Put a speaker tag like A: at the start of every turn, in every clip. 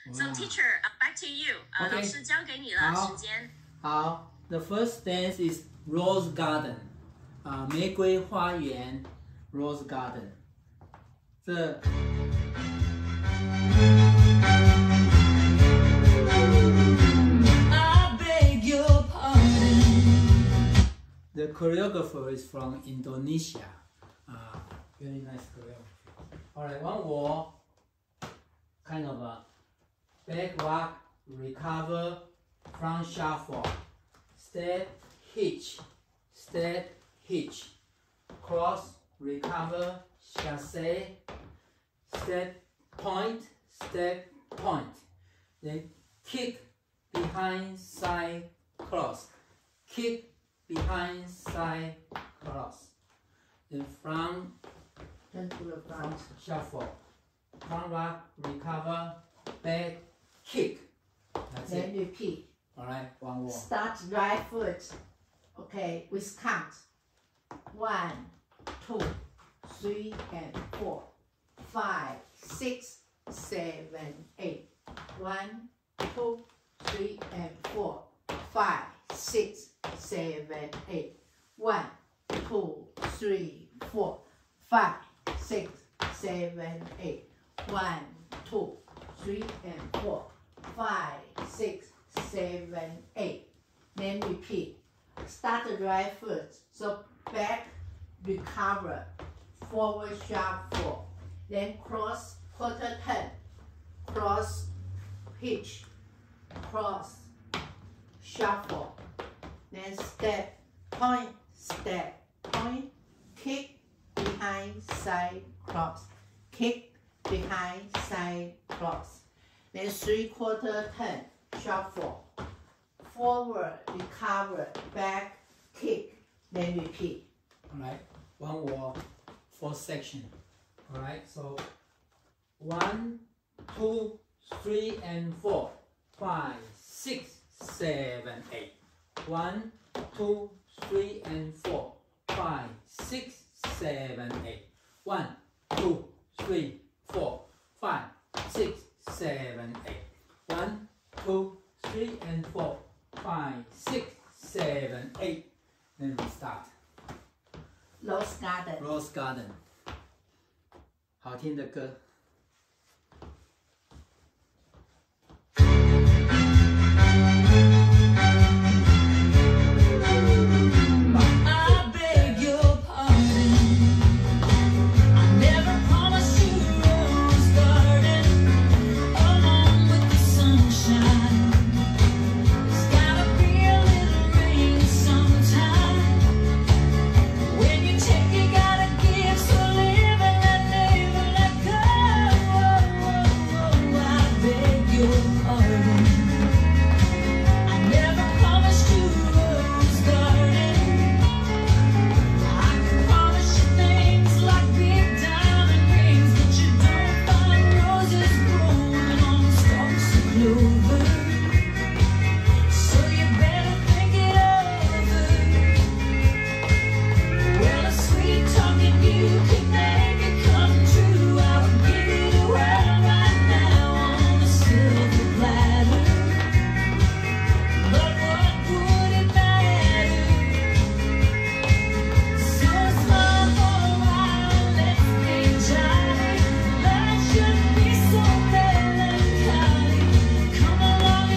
A: So teacher, back to you. 老师交给你了，时间。
B: 好 ，The first dance is Rose Garden， 玫瑰花园 ，Rose Garden。这。I beg your pardon. The choreographer is from Indonesia. Very nice choreographer. Alright, one more. Kind of a back rock, recover, front shuffle, step, hitch, cross, recover, chassé, step, point, then kick behind, side, cross, kick behind, side, cross, then front,
C: turn to the front,
B: shuffle. Front rock, recover, back, kick. That's
C: then
B: it.
C: repeat.
B: Alright, one more.
C: Start right foot. Okay, with count. 1, 2, 3, and 4, 5, 6, 7, 8. 1, 2, 3, and 4, 5, 6, 7, 8. 1, 2, 3, 4, 5, 6, 7, 8. 1, 2, 3, and 4, 5, 6, 7, 8. Then repeat. Start the right foot. So back, recover, forward shuffle. Then cross, quarter turn, cross, hitch, cross, shuffle. Then step, point, kick, behind, side, cross, kick, behind, side, cross. Then 3/4 turn, shuffle, forward, recover, back, kick, then repeat.
B: Alright, one more, 4th section. Alright, so 1, 2, 3, and 4, 5, 6, 7, 8. 1, 2, 3, and 4, 5, 6, 7, 8. 1, 2, 3, 4, 5, 6, 7, 8. 1, 2, 3, and 4, 5, 6, 7, 8. Then we start.
C: Rose Garden.
B: Rose Garden. 好听的歌。
D: Come along.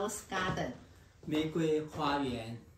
C: Rose garden.
B: 玫瑰花园